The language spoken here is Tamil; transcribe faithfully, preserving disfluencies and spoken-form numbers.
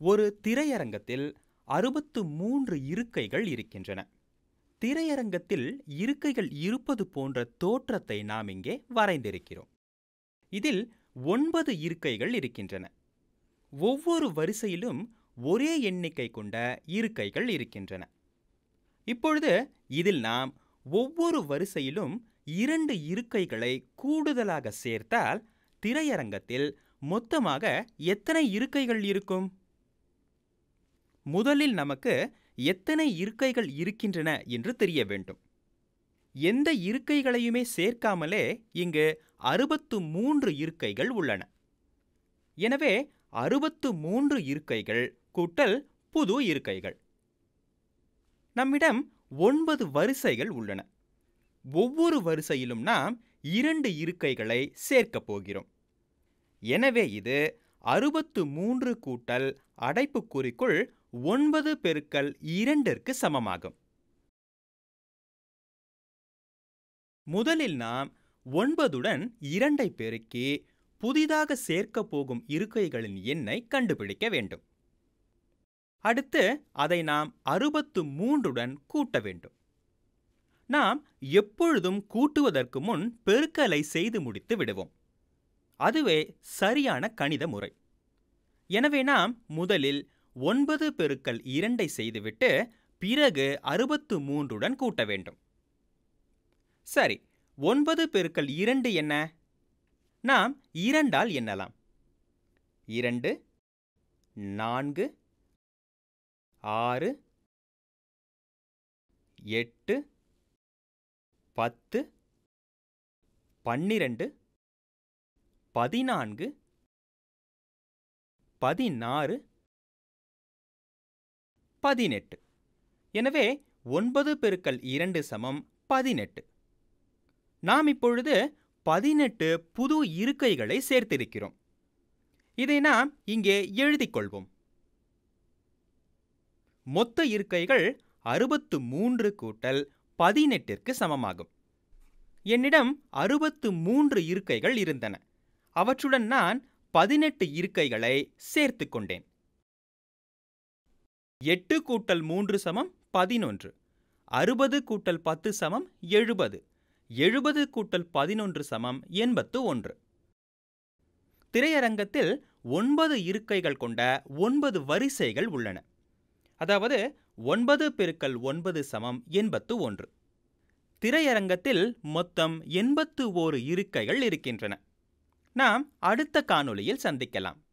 ஒரு திரையரங்கத்தில் அறுபத்து மூன்று இருக்கைகள் இருக்கின்றன. திரையரங்கத்தில் இருக்கைகள் இருப்பது போன்ற தோற்றத்தை நாம் இங்கே வரைந்திருக்கிறோம். இதில் ஒன்பது இருக்கைகள் இருக்கின்றன. ஒவ்வொரு வரிசையிலும் ஒரே எண்ணிக்கை கொண்ட இருக்கைகள் இருக்கின்றன. இப்பொழுது இதில் நாம் ஒவ்வொரு வரிசையிலும் இரண்டு இருக்கைகளை கூடுதலாக சேர்த்தால் திரையரங்கத்தில் மொத்தமாக எத்தனை இருக்கைகள் இருக்கும்? முதலில் நமக்கு எத்தனை இருக்கைகள் இருக்கின்றன என்று தெரிய வேண்டும். எந்த இருக்கைகளையுமே சேர்க்காமலே இங்கு அறுபத்து மூன்று இருக்கைகள் உள்ளன. எனவே அறுபத்து மூன்று இருக்கைகள் கூட்டல் புது இருக்கைகள். நம்மிடம் ஒன்பது வரிசைகள் உள்ளன. ஒவ்வொரு வரிசையிலும் நாம் இரண்டு இருக்கைகளை சேர்க்கப் போகிறோம். எனவே இது அறுபத்து மூன்று கூட்டல் அடைப்புக்குறிக்குள் ஒன்பது பெருக்கல் இரண்டிற்கு சமமாகும். முதலில் நாம் ஒன்பதுடன் இரண்டை பெருக்கி புதிதாக சேர்க்கப் போகும் இருக்கைகளின் எண்ணை கண்டுபிடிக்க வேண்டும். அடுத்து அதை நாம் அறுபத்து மூன்றுடன் கூட்ட வேண்டும். நாம் எப்பொழுதும் கூட்டுவதற்கு முன் பெருக்கலை செய்து முடித்து விடுவோம். அதுவே சரியான கணித முறை. எனவே நாம் முதலில் ஒன்பது பெருக்கல் இரண்டை செய்துவிட்டு பிறகு அறுபத்து மூன்றுடன் கூட்ட வேண்டும். சரி, ஒன்பது பெருக்கல் இரண்டு என்ன? நாம் இரண்டால் எண்ணலாம். இரண்டு, நான்கு, ஆறு, எட்டு, பத்து, பன்னிரண்டு, பதினான்கு, பதினாறு, பதினெட்டு. எனவே ஒன்பது பெருக்கல் இரண்டு சமம் பதினெட்டு. நாம் இப்பொழுது பதினெட்டு புது இருக்கைகளை சேர்த்திருக்கிறோம். இதை நாம் இங்கே எழுதிக் கொள்வோம். மொத்த இருக்கைகள் அறுபத்து மூன்று கூட்டல் பதினெட்டிற்கு சமமாகும். என்னிடம் அறுபத்து மூன்று இருக்கைகள் இருந்தன. அவற்றுடன் நான் பதினெட்டு இருக்கைகளை சேர்த்து கொண்டேன். எட்டு கூட்டல் மூன்று சமம் பதினொன்று. அறுபது கூட்டல் பத்து சமம் எழுபது. எழுபது கூட்டல் பதினொன்று சமம் எண்பத்து ஒன்று. திரையரங்கத்தில் ஒன்பது இருக்கைகள் கொண்ட ஒன்பது வரிசைகள் உள்ளன. அதாவது ஒன்பது பெருக்கல் ஒன்பது சமம் எண்பத்து ஒன்று. திரையரங்கத்தில் மொத்தம் எண்பத்து ஓரு இருக்கைகள் இருக்கின்றன. நாம் அடுத்த காணொளியில் சந்திக்கலாம்.